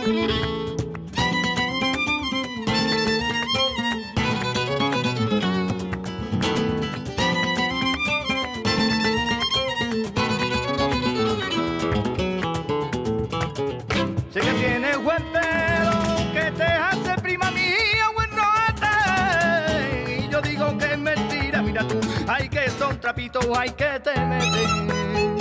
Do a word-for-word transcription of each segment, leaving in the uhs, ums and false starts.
Sé que tienes buen pelo, que te hace prima mía, bueno, y yo digo que es mentira, mira tú, ay que son trapitos, ay que te meten.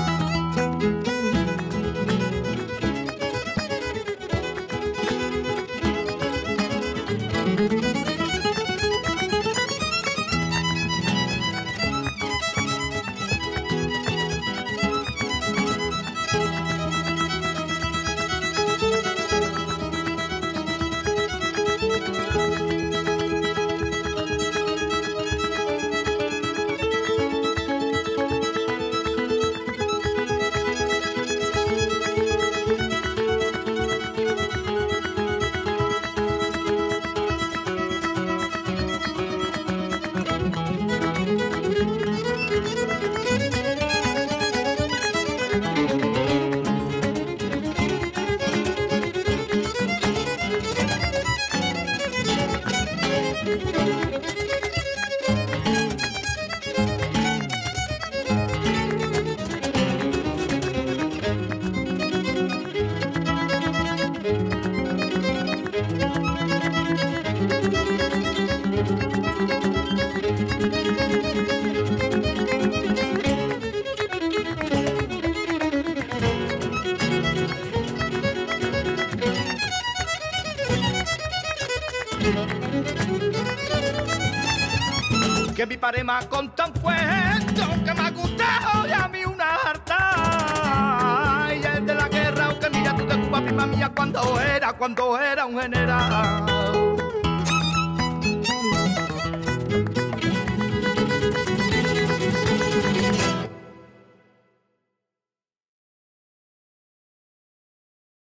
Que mi padre me ha contado un cuento que me ha gustado y a mí una harta. Y es de la guerra, aunque mira tú de Cuba, prima mía, cuando era, cuando era un general.